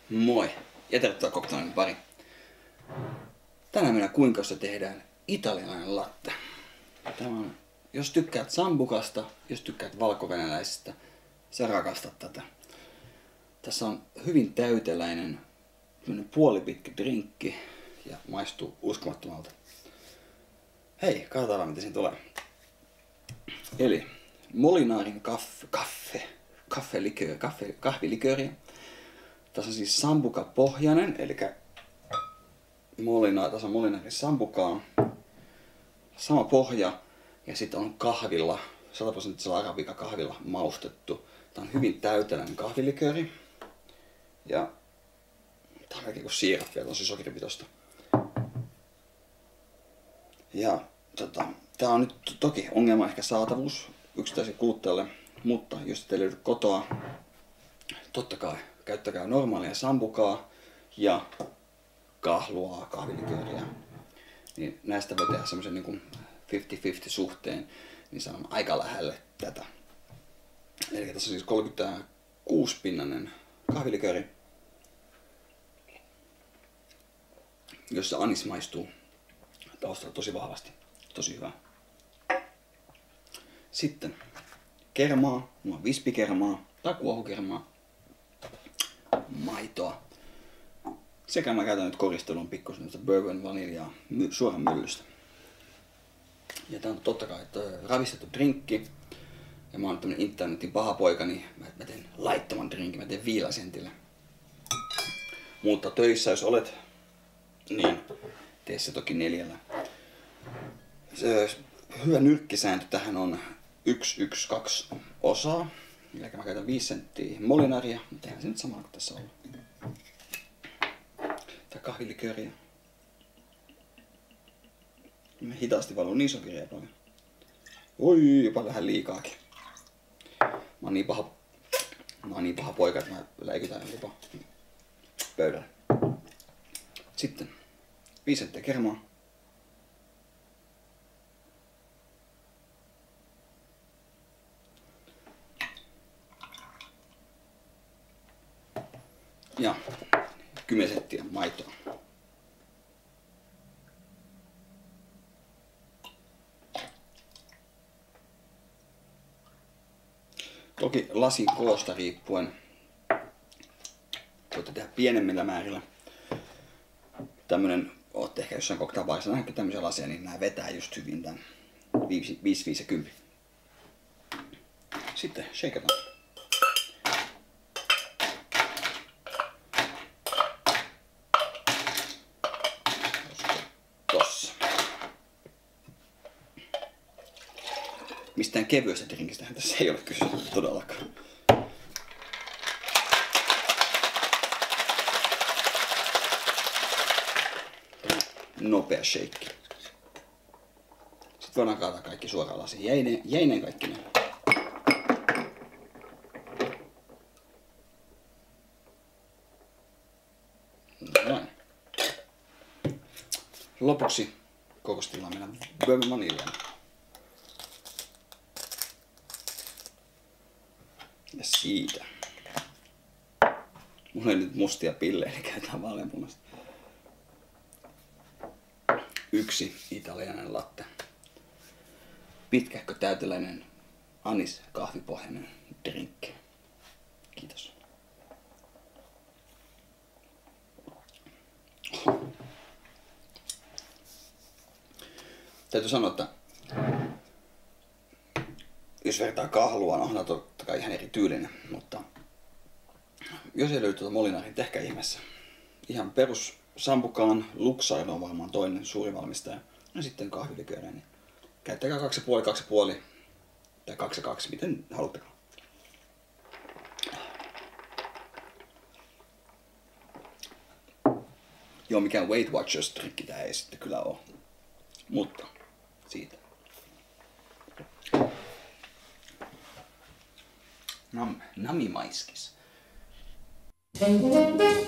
Moi ja tervetuloa Koktailin pari. Tänään minä kuinka se tehdään italialainen latte. Tämä on, jos tykkäät sambukasta, jos tykkäät valkovenäläisestä, sä rakastat tätä. Tässä on hyvin täyteläinen, puolipitkä drinkki ja maistuu uskomattomalta. Hei, katsotaan mitä siinä tulee. Eli Molinarin kahvilikööri. Tässä on siis sambuka-pohjainen, eli tässä on Molinarin sambukaa. Sama pohja ja sitten on kahvilla, 100% arabika kahvilla maustettu. Tämä on hyvin täyteläinen kahvilikööri. Ja tämä on melkein kuin siirappia, tosi sokeripitoista. Ja tämä on nyt toki ongelma ehkä saatavuus yksittäiselle kuluttajalle, mutta jos te löydy kotoa, totta kai käyttäkää normaalia sambukaa ja kahluaa, kahvilikööriä. Niin näistä voi tehdä semmoisen niin 50-50 suhteen, niin se on aika lähelle tätä. Eli tässä on siis 36-pinnanen kahvilikööri, jossa anis maistuu taustalla tosi vahvasti. Tosi hyvä. Sitten kermaa, mulla on vispikermaa tai kuohukermaa, maitoa. Sekä mä käytän nyt koristeluun pikkusen bourbon vaniljaa suoraan myllystä. Ja tää on totta kai ravistettu drinkki. Ja mä oon tämmönen internetin paha poika, niin mä teen laittoman drinkin, mä teen 5 sentillä. Mutta töissä jos olet, niin tee se toki 4. Se hyvä nyrkkisääntö tähän on 1-1-2 osaa. Eli mä käytän 5 senttiä molinaria, mutta tehdään se nyt samalla kuin tässä on. Tää kahvilikööriä. Mä hitaasti valun niin sokeria paljon. Oi, jopa vähän liikaakin. Mä oon niin paha poika, että mä läikytän jopa pöydällä. Sitten 5 senttiä kermaa. Ja 10 senttiä maitoa. Toki lasin koosta riippuen voitte tehdä pienemmillä määrillä. Tämmönen, ootte ehkä jossain cocktailbarissa nähnyt tämmöisiä laseja, niin nää vetää just hyvin tän 5, 5 ja 10. Sitten shakeataan. Tossa. Mistään kevyestä drinkistähän tässä ei ole kyse todellakaan. Nopea shake. Sitten voidaan kaataa kaikki suoraan lasiin. Jäineen kaikki ne. Noin. Lopuksi kokostellaan meidän bourbon vaniljaa. Ja siitä. Mulla ei nyt mustia pillejä, eli käytetään vaaleanpunasta. 1 italialainen latte. Pitkähkö täyteläinen anis kahvipohjainen drinkki. Kiitos. Täytyy sanoa, että jos vertaa kahlua, on totta kai ihan eri tyylinen, mutta jos ei löydy tuota Molinaria, tehkää ihmeessä. Ihan perus sambukaan, Luxardo on varmaan toinen suuri valmistaja, ja sitten kahvilikööriä, niin käyttäkää 2,5 tai 2,2, miten haluttekaan. Joo, mikään Weight Watchers -trikki tää ei sitten kyllä oo, mutta siitä. Nami maiskis.